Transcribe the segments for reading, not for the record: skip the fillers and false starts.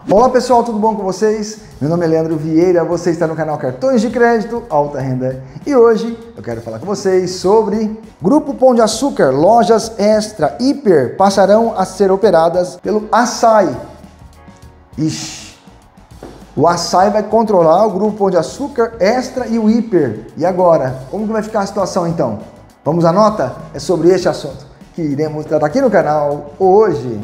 Olá pessoal, tudo bom com vocês? Meu nome é Leandro Vieira, você está no canal Cartões de Crédito Alta Renda e hoje eu quero falar com vocês sobre Grupo Pão de Açúcar, lojas Extra, Hiper passarão a ser operadas pelo Assaí. Ixi, o Assaí vai controlar o Grupo Pão de Açúcar, Extra e o Hiper. E agora? Como que vai ficar a situação então? Vamos à nota? É sobre este assunto que iremos tratar aqui no canal hoje.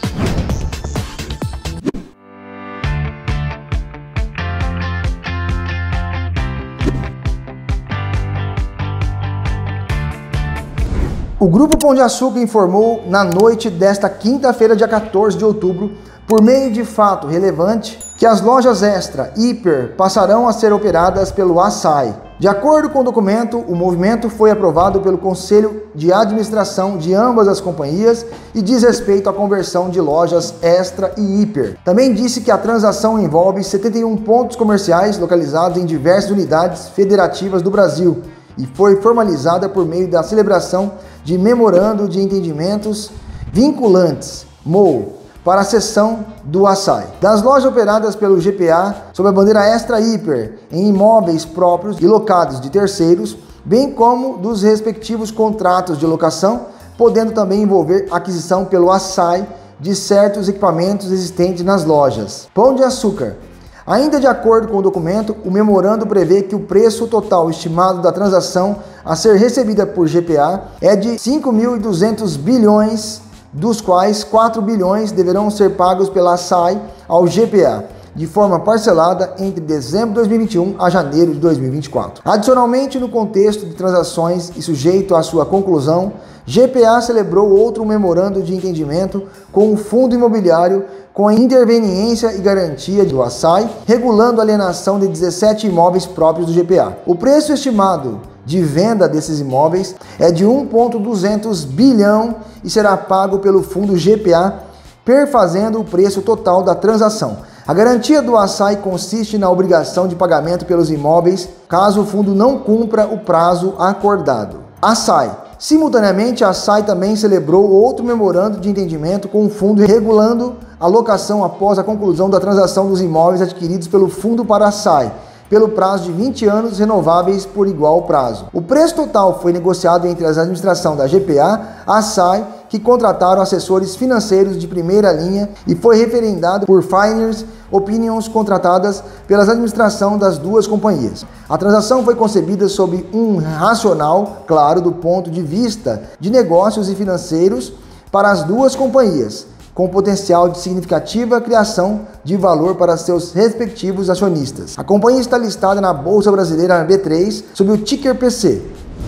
O Grupo Pão de Açúcar informou na noite desta quinta-feira, dia 14 de outubro, por meio de fato relevante, que as lojas Extra e Hiper passarão a ser operadas pelo Assaí. De acordo com o documento, o movimento foi aprovado pelo Conselho de Administração de ambas as companhias e diz respeito à conversão de lojas Extra e Hiper. Também disse que a transação envolve 71 pontos comerciais localizados em diversas unidades federativas do Brasil e foi formalizada por meio da celebração de Memorando de Entendimentos Vinculantes, MOU, para a cessão do Assaí. Das lojas operadas pelo GPA sob a bandeira Extra Hiper em imóveis próprios e locados de terceiros, bem como dos respectivos contratos de locação, podendo também envolver aquisição pelo Assaí de certos equipamentos existentes nas lojas. Pão de Açúcar. Ainda de acordo com o documento, o memorando prevê que o preço total estimado da transação a ser recebida por GPA é de 5.200 bilhões, dos quais 4 bilhões deverão ser pagos pela Assaí ao GPA, de forma parcelada entre dezembro de 2021 a janeiro de 2024. Adicionalmente, no contexto de transações e sujeito à sua conclusão, GPA celebrou outro memorando de entendimento com o Fundo Imobiliário com a interveniência e garantia do Assaí, regulando a alienação de 17 imóveis próprios do GPA. O preço estimado de venda desses imóveis é de 1,200 bilhão e será pago pelo fundo GPA, perfazendo o preço total da transação. A garantia do Assaí consiste na obrigação de pagamento pelos imóveis caso o fundo não cumpra o prazo acordado. Assaí. Simultaneamente, a Assaí também celebrou outro memorando de entendimento com o fundo regulando a locação após a conclusão da transação dos imóveis adquiridos pelo fundo para a Assaí, pelo prazo de 20 anos renováveis por igual prazo. O preço total foi negociado entre as administrações da GPA e a Assaí, que contrataram assessores financeiros de primeira linha e foi referendado por Finance Opinions contratadas pelas administrações das duas companhias. A transação foi concebida sob um racional claro do ponto de vista de negócios e financeiros para as duas companhias, com potencial de significativa criação de valor para seus respectivos acionistas. A companhia está listada na Bolsa Brasileira na B3 sob o ticker PC.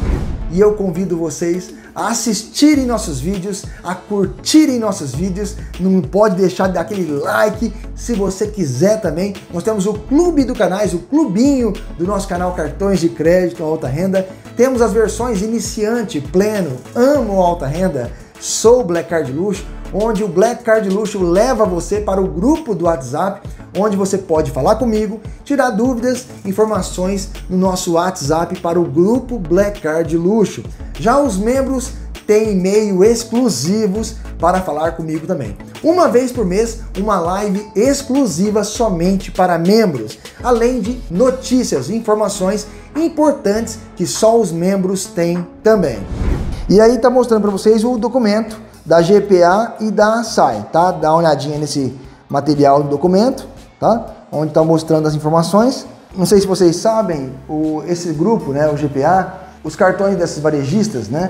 E eu convido vocês a assistirem nossos vídeos, a curtirem nossos vídeos, não pode deixar de dar aquele like, se você quiser também. Nós temos o clube do canais, o clubinho do nosso canal Cartões de Crédito Alta Renda. Temos as versões iniciante, pleno, amo alta renda, sou Black Card Luxo, onde o Black Card Luxo leva você para o grupo do WhatsApp, onde você pode falar comigo, tirar dúvidas, informações no nosso WhatsApp para o grupo Black Card Luxo. Já os membros têm e-mail exclusivos para falar comigo também. Uma vez por mês, uma live exclusiva somente para membros, além de notícias e informações importantes que só os membros têm também. E aí tá mostrando para vocês o documento da GPA e da Assaí, tá? Dá uma olhadinha nesse material do documento, tá? Onde está mostrando as informações. Não sei se vocês sabem, esse grupo, né, o GPA, os cartões desses varejistas, né,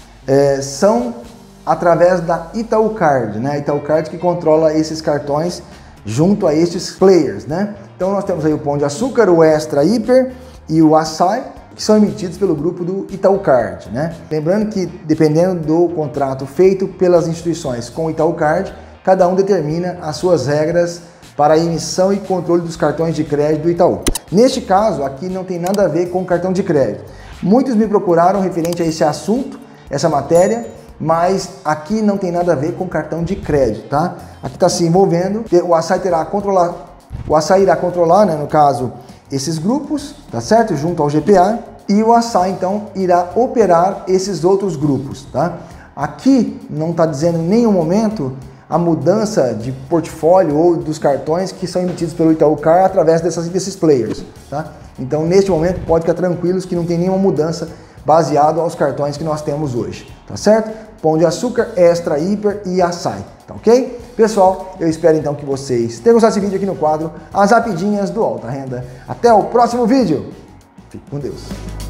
são através da Itaú Card, né? Itaú Card que controla esses cartões junto a estes players, né? Então nós temos aí o Pão de Açúcar, o Extra Hiper e o Assaí, que são emitidos pelo grupo do Itaú Card, né? Lembrando que, dependendo do contrato feito pelas instituições com o Itaú Card, cada um determina as suas regras para a emissão e controle dos cartões de crédito do Itaú. Neste caso, aqui não tem nada a ver com cartão de crédito. Muitos me procuraram referente a esse assunto, essa matéria, mas aqui não tem nada a ver com cartão de crédito, tá? Aqui está se envolvendo, o Assaí irá controlar, né, no caso, esses grupos, tá certo? Junto ao GPA, e o Assaí então irá operar esses outros grupos, tá? Aqui não está dizendo em nenhum momento a mudança de portfólio ou dos cartões que são emitidos pelo Itaú Car através desses players, tá? Então, neste momento, pode ficar tranquilos que não tem nenhuma mudança baseado aos cartões que nós temos hoje, tá certo? Pão de Açúcar, Extra, Hiper e Açaí, tá ok? Pessoal, eu espero então que vocês tenham gostado desse vídeo aqui no quadro As Rapidinhas do Alta Renda. Até o próximo vídeo. Fique com Deus.